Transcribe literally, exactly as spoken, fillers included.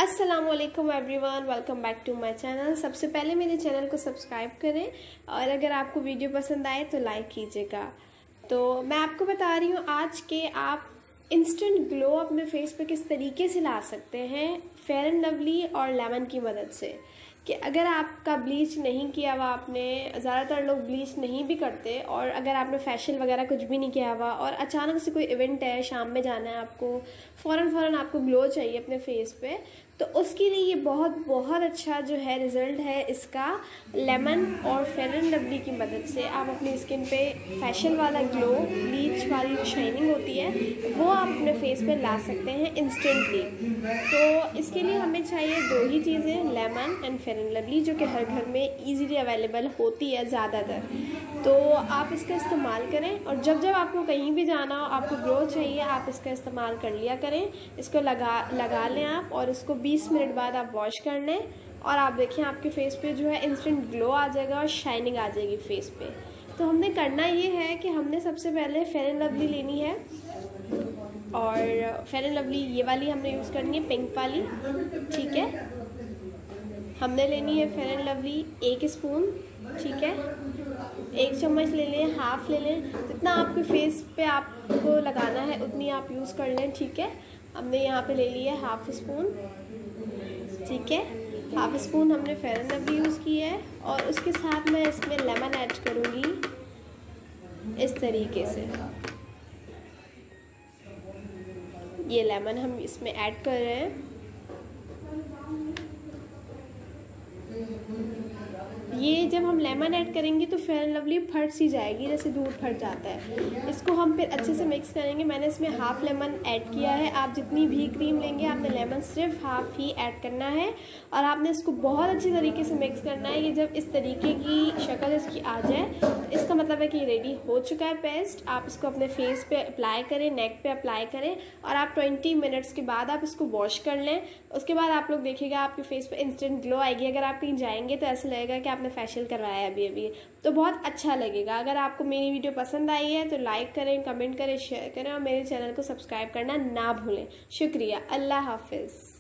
अस्सलामुअलैकुम everyone, welcome back to my channel. सबसे पहले मेरे चैनल को सब्सक्राइब करें और अगर आपको वीडियो पसंद आए तो लाइक कीजिएगा। तो मैं आपको बता रही हूँ आज के आप इंस्टेंट ग्लो अपने फेस पे किस तरीके से ला सकते हैं फेयर एंड लवली और लेमन की मदद से। कि अगर आपका ब्लीच नहीं किया हुआ, आपने ज़्यादातर लोग ब्लीच नहीं भी करते, और अगर आपने फेशियल वगैरह कुछ भी नहीं किया हुआ और अचानक से कोई इवेंट है, शाम में जाना है आपको, फ़ौरन फ़ौरन आपको ग्लो चाहिए अपने फेस पे, तो उसके लिए ये बहुत बहुत अच्छा जो है रिज़ल्ट है इसका। लेमन और फेयर एंड लवली की मदद से आप अपनी स्किन पे फेशियल वाला ग्लो, ब्लीच वाली शाइनिंग होती है, वो आप अपने फेस पे ला सकते हैं इंस्टेंटली। तो इसके लिए हमें चाहिए दो ही चीज़ें, lemon and Fair and Lovely, जो कि हर घर में इजीली अवेलेबल होती है ज़्यादातर। तो आप इसका इस्तेमाल करें और जब जब आपको कहीं भी जाना हो, आपको ग्लो चाहिए, आप इसका इस्तेमाल कर लिया करें। इसको लगा लगा लें आप और इसको बीस मिनट बाद आप वॉश कर लें और आप देखें आपके फेस पे जो है इंस्टेंट ग्लो आ जाएगा और शाइनिंग आ जाएगी फेस पे। तो हमने करना ये है कि हमने सबसे पहले फेयर एंड लवली लेनी है और फेयर एंड लवली ये वाली हमने यूज़ करनी है, पिंक वाली, ठीक है। हमने लेनी है फेयर एंड लवली एक स्पून, ठीक है। एक चम्मच ले लें, हाफ ले लें, जितना आपके फेस पे आपको लगाना है उतनी आप यूज़ कर लें, ठीक है। हमने यहाँ पे ले लिया है हाफ स्पून, ठीक है। हाफ स्पून हमने फेयर एंड लवली यूज़ की है और उसके साथ मैं इसमें लेमन ऐड करूँगी इस तरीके से। ये लेमन हम इसमें ऐड कर रहे हैं। ये जब हम लेमन ऐड करेंगे तो फेयर एंड लवली फट सी जाएगी, जैसे दूध फट जाता है। इसको हम फिर अच्छे से मिक्स करेंगे। मैंने इसमें हाफ लेमन ऐड किया है। आप जितनी भी क्रीम लेंगे आपने लेमन सिर्फ हाफ ही ऐड करना है और आपने इसको बहुत अच्छी तरीके से मिक्स करना है। ये जब इस तरीके की शक्ल इसकी आ जाए तो इसका मतलब है कि ये रेडी हो चुका है पेस्ट। आप इसको अपने फेस पे अप्लाई करें, नेक पे अप्लाई करें और आप ट्वेंटी मिनट्स के बाद आप इसको वॉश कर लें। उसके बाद आप लोग देखिएगा आपके फेस पे इंस्टेंट ग्लो आएगी। अगर आप कहीं जाएंगे तो ऐसा लगेगा कि आपने फेशियल करवाया है अभी अभी, तो बहुत अच्छा लगेगा। अगर आपको मेरी वीडियो पसंद आई है तो लाइक करें, कमेंट करें, शेयर करें और मेरे चैनल को सब्सक्राइब करना ना भूलें। शुक्रिया। अल्लाह हाफिज़।